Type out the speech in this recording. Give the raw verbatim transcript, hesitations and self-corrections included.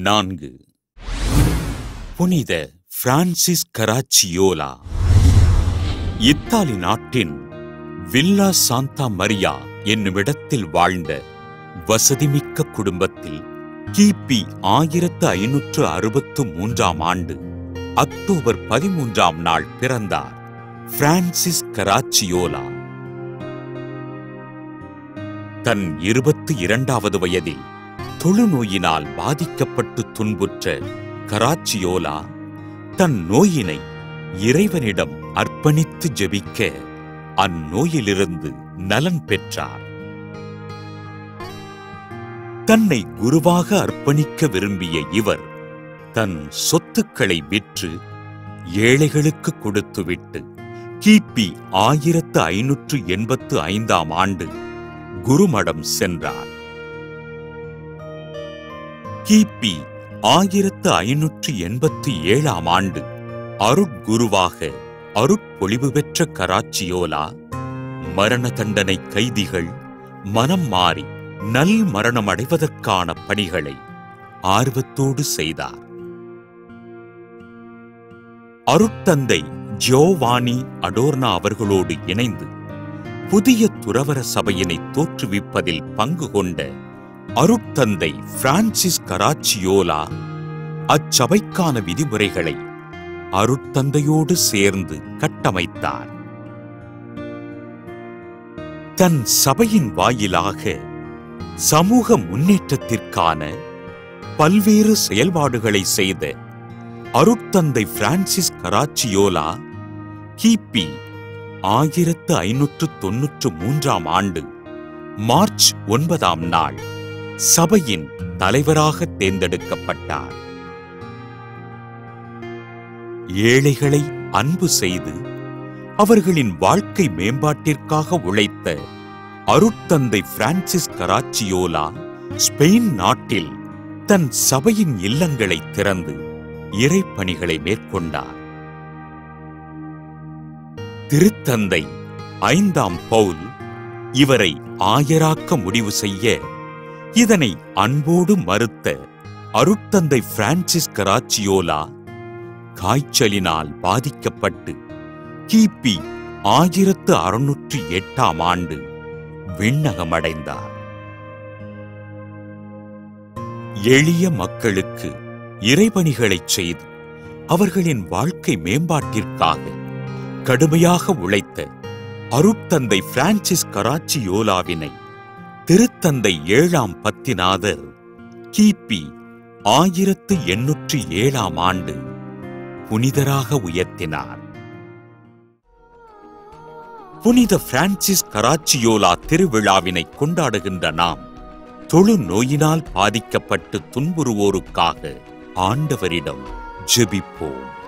நான்கு. புனித Francis Caracciolo. இத்தாலி நாட்டின் வில்லா சாந்தா மரியா என்னுமிடத்தில் வாழ்ந்த வசதிமிக்க குடும்பத்தில் கிபி ஆயிரத்து ஐநூற்று அறுபத்து மூன்றாம் ஆண்டு அக்டோபர் பதிமூன்றாம் நாள் பிறந்தார் பிரான்சிஸ் கராச்சியோலா. தன் இருபத்தி இரண்டாவது வயதில் தொழுநோயினால் பாதிக்கப்பட்டு துன்புற்ற கராச்சியோலா தன் நோயினை இறைவனிடம் அர்ப்பணித்து ஜெபிக்க அந்நோயிலிருந்து நலன் பெற்றார். தன்னை குருவாக அர்ப்பணிக்க விரும்பிய இவர் தன் சொத்துக்களை விற்று ஏழைகளுக்கு கொடுத்துவிட்டு கிபி ஆயிரத்து ஐநூற்று எண்பத்து ஐந்தாம் ஆண்டு குருமடம் சென்றார். கிபி ஆயிரத்து ஐநூற்று எண்பத்தி ஏழாம் ஆண்டு அருட்குருவாக அருட்பொழிவு பெற்ற கராச்சியோலா மரண தண்டனை கைதிகள் மனம் மாறி நல் மரணம் அடைவதற்கான பணிகளை ஆர்வத்தோடு செய்தார். அருட்தந்தை ஜோவானி அடோர்னா அவர்களோடு இணைந்து புதிய துறவற சபையினை தோற்றுவிப்பதில் பங்கு கொண்ட அருட்தந்தை பிரான்சிஸ் கராச்சியோலா அச்சபைக்கான விதிமுறைகளை அருட்தந்தையோடு சேர்ந்து கட்டமைத்தார். தன் சபையின் வாயிலாக சமூக முன்னேற்றத்திற்கான பல்வேறு செயல்பாடுகளை செய்த அருட்தந்தை பிரான்சிஸ் கராச்சியோலா கிபி ஆயிரத்து ஐநூற்று தொன்னூற்று மூன்றாம் ஆண்டு மார்ச் ஒன்பதாம் நாள் சபையின் தலைவராக தேர்ந்தெடுக்கப்பட்டார். ஏழைகளை அன்பு செய்து அவர்களின் வாழ்க்கை மேம்பாட்டிற்காக உழைத்த அருட்தந்தை பிரான்சிஸ் கராச்சியோலா ஸ்பெயின் நாட்டில் தன் சபையின் இல்லங்களை திறந்து இறைப்பணிகளை மேற்கொண்டார். திருத்தந்தை ஐந்தாம் பவுல் இவரை ஆயராக்க முடிவு செய்ய இதனை அன்போடு மறுத்த அருட்தந்தை பிரான்சிஸ் கராச்சியோலா காய்ச்சலினால் பாதிக்கப்பட்டு கிபி ஆயிரத்து அறுநூற்று எட்டாம் ஆண்டு விண்ணகமடைந்தார். எளிய மக்களுக்கு இறைபணிகளைச் செய்து அவர்களின் வாழ்க்கை மேம்பாட்டிற்காக கடுமையாக உழைத்த அருட்தந்தை பிரான்சிஸ் கராச்சியோலாவினை திருத்தந்தை ஏழாம் பத்திநாதர் கிபி ஆயிரத்து எண்ணூற்று ஏழாம் ஆண்டு புனிதராக உயர்த்தினார். புனித பிரான்சிஸ் கராச்சியோலா திருவிழாவினை கொண்டாடுகின்ற நாம் தொழுநோயினால் பாதிக்கப்பட்டு துன்புறுவோருக்காக ஆண்டவரிடம் ஜெபிப்போம்.